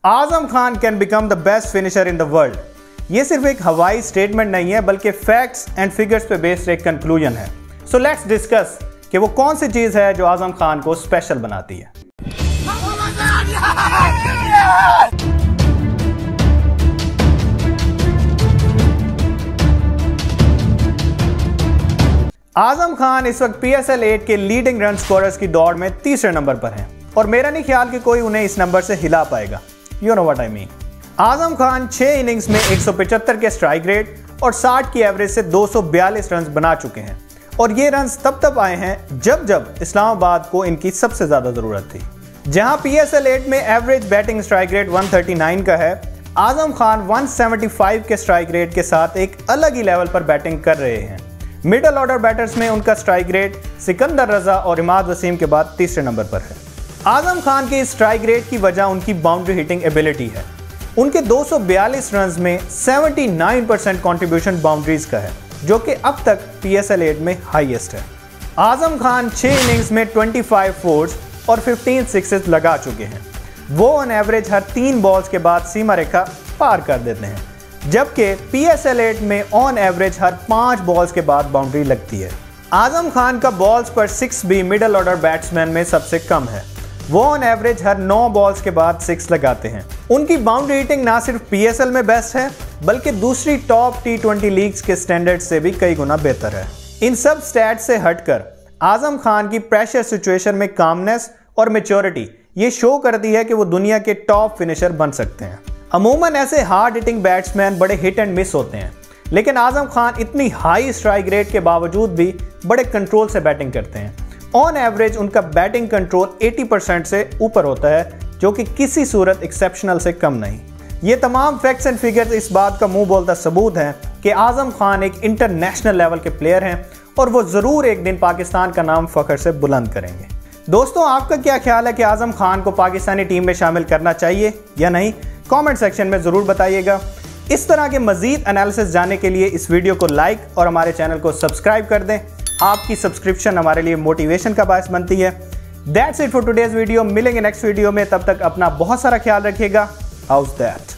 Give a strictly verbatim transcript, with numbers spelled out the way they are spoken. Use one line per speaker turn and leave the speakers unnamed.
Azam Khan can become the best finisher in the world. ये सिर्फ एक हवाई स्टेटमेंट नहीं है बल्कि फैक्ट्स एंड फिगर्स पे बेस्ड एक कंक्लूजन है। सो लेट्स डिस्कस कि वो कौन सी चीज है जो आजम खान को स्पेशल बनाती है। आजम खान इस वक्त पी एस एल एट के लीडिंग रन स्कोरर्स की दौड़ में तीसरे नंबर पर हैं और मेरा नहीं ख्याल कि कोई उन्हें इस नंबर से हिला पाएगा। You know what I mean. Azam Khan छह इनिंग्स में एक सौ पचहत्तर के स्ट्राइक रेट और साठ की एवरेज से दो सौ बयालीस रन बना चुके हैं और ये रन तब तब आए हैं जब जब इस्लामाबाद को इनकी सबसे ज्यादा जरूरत थी। जहां पी एस एल एट में एवरेज बैटिंग स्ट्राइक रेट एक सौ उनतालीस का है, आजम खान एक सौ पचहत्तर के स्ट्राइक रेट के साथ एक अलग ही लेवल पर बैटिंग कर रहे हैं। मिडल ऑर्डर बैटर्स में उनका स्ट्राइक रेट सिकंदर रजा और इमाद वसीम के बाद तीसरे नंबर पर है। आजम खान के स्ट्राइक रेट की वजह उनकी बाउंड्री हिटिंग एबिलिटी है। उनके दो सौ बयालीस रन में उन्यासी परसेंट कंट्रीब्यूशन बाउंड्रीज का है जो कि अब तक पी एस एल एट में हाईएस्ट है। आजम खान छह इनिंग्स में पच्चीस फोर्स और पंद्रह सिक्सेस लगा चुके हैं। वो ऑन एवरेज हर तीन बॉल्स के बाद सीमा रेखा पार कर देते हैं, जबकि पी एस एल एट में ऑन एवरेज हर पांच बॉल्स के बाद बाउंड्री लगती है। आजम खान का बॉल्स पर सिक्स भी मिडल ऑर्डर बैट्समैन में सबसे कम है। वो ऑन एवरेज हर नौ बॉल्स के बाद सिक्स लगाते हैं। उनकी बाउंड्री हिटिंग ना सिर्फ पी एस एल में बेस्ट है बल्कि दूसरी टॉप टी ट्वेंटी लीग्स के स्टैंडर्ड से भी कई गुना बेहतर है। इन सब स्टैट्स से हटकर आजम खान की प्रेशर सिचुएशन में कामनेस और मैच्योरिटी ये शो करती है कि वो दुनिया के टॉप फिनिशर बन सकते हैं। अमूमन ऐसे हार्ड हिटिंग बैट्समैन बड़े हिट एंड मिस होते हैं, लेकिन आजम खान इतनी हाई स्ट्राइक रेट के बावजूद भी बड़े कंट्रोल से बैटिंग करते हैं। ऑन एवरेज उनका बैटिंग कंट्रोल अस्सी परसेंट से ऊपर होता है, जो कि किसी सूरत एक्सेप्शनल से कम नहीं। ये तमाम फैक्ट्स एंड फिगर्स इस बात का मुंह बोलता सबूत हैं कि आजम खान एक इंटरनेशनल लेवल के प्लेयर हैं और वो ज़रूर एक दिन पाकिस्तान का नाम फ़ख्र से बुलंद करेंगे। दोस्तों, आपका क्या ख्याल है कि आजम खान को पाकिस्तानी टीम में शामिल करना चाहिए या नहीं? कमेंट सेक्शन में ज़रूर बताइएगा। इस तरह के मज़ीद एनालिसिस जानने के लिए इस वीडियो को लाइक और हमारे चैनल को सब्सक्राइब कर दें। आपकी सब्सक्रिप्शन हमारे लिए मोटिवेशन का बायस बनती है। That's it for today's video. मिलेंगे नेक्स्ट वीडियो में, तब तक अपना बहुत सारा ख्याल रखिएगा। How's that.